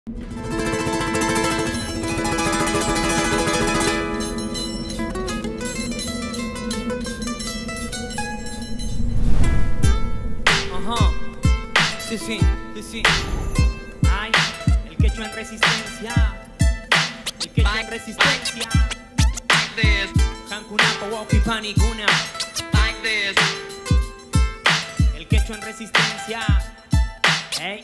Ajá. Sí. Ay, el quechua en resistencia. El quechua en resistencia. Cancunapa, Wauki, Panicuna. El quechua en resistencia. Hey.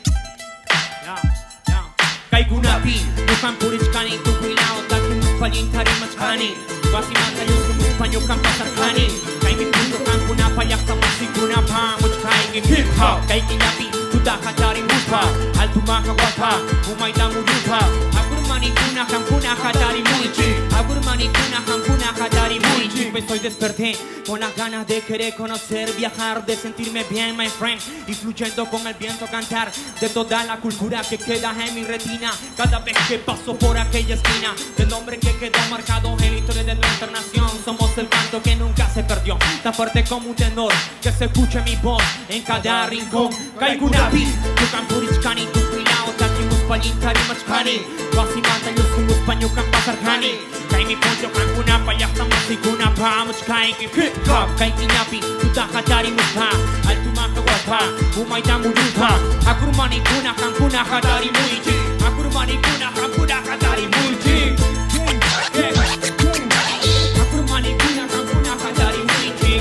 Kaikunapi, Nukan Purichkani, Tukuilao, Taki Muspalin, Tarimachkani, Wasimata Yusumu, Panyukan Pasakani, Kaimi Pundo, Kankunapa, Yakta Musikunapa, Muchkai, Hip Hop, Kaikinapi, Tutaka Tari Mupa, Altumaka Wapa, Umaita Muyupa, Agurmani Kuna, Kankuna Katari Muichi, Agurmani Kuna, Kankuna Katari Muichi. Pues hoy desperté con las ganas de querer conocer, viajar, de sentirme bien, my friend, y fluyendo con el viento cantar de toda la cultura que queda en mi retina. Cada vez que paso por aquella esquina, del nombre que quedó marcado en la historia de nuestra nación. Somos el canto que nunca se perdió, tan fuerte como un tenor, que se escuche mi voz en cada rincón. Kaikunapi, Yukan Purichkani, Tukuilao, Taki Muspalin, Tarimachkani, Wasimata Yusumu, Panyukan Pasarkani, Kaimi Punto, Kankunapa, Yakta Musikunapa, Muchkai, Hip Hop, Kaikinapi, Tutaka Tari Mupa, Altumaka Wapa, Umaita Muyupa, Agurmani Kuna, Kankuna Katari Muichi, Agurmani Kuna, Kankuna Katari Muichi. Agurmani Kuna, Kankuna Katari Muichi.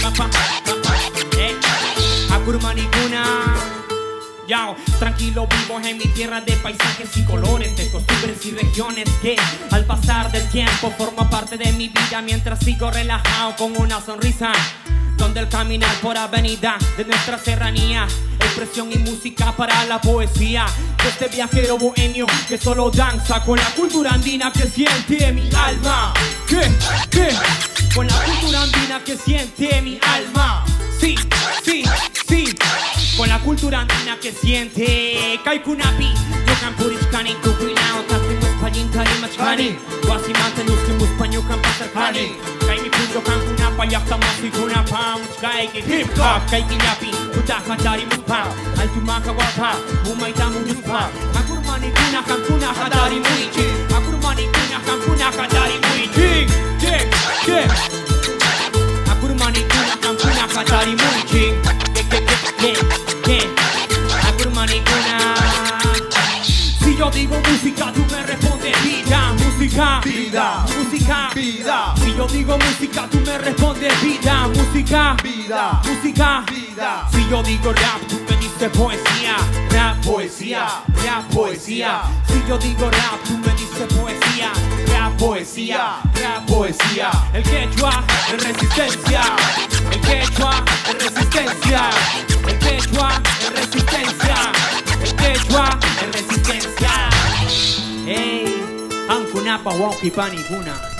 Agurmani Kuna. Yao, tranquilo vivo en mi tierra de paisajes y colores, de costumbres y regiones que al pasar del tiempo forma parte de mi vida mientras sigo relajado con una sonrisa. Donde el caminar por avenida de nuestra serranía, expresión y música para la poesía de este viajero bohemio que solo danza con la cultura andina que siente mi alma. ¿Qué? Con la cultura andina que siente mi alma. Sí. Con la cultura andina que siente. Kaikunapi, Yukan Purichkani, Tukuilao, Taki Muspalin, Tarimachkani, Wasimata Yusumu, Panyukan Pasarkani, Kaimi Punto, Kankunapa, Yakta Musikunapa, Muchkai, Hip Hop, Kaikinapi, Tutaka Tari Mupa, Altumaka Wapa, Umaita Muyupa, Agurmani Kuna, Kankuna Katari Muichi, Agurmani Kuna, Kankuna Katari Muichi. Agurmani Kuna, Kankuna Katari Muichi. Agurmani Kuna. Si yo digo música, tú me respondes vida, música, vida, música, vida. Si yo digo música, tú me respondes vida, música, Vida, música, vida. Si yo digo rap, tú me dices poesía, rap, Poesía, rap, poesía. Si yo digo rap, tú me dices poesía, rap, poesía, rap, poesía. El quechua en resistencia, el quechua en resistencia, el quechua en resistencia, el quechua en resistencia. Hey, Cancunapa, Wauki, Panicuna.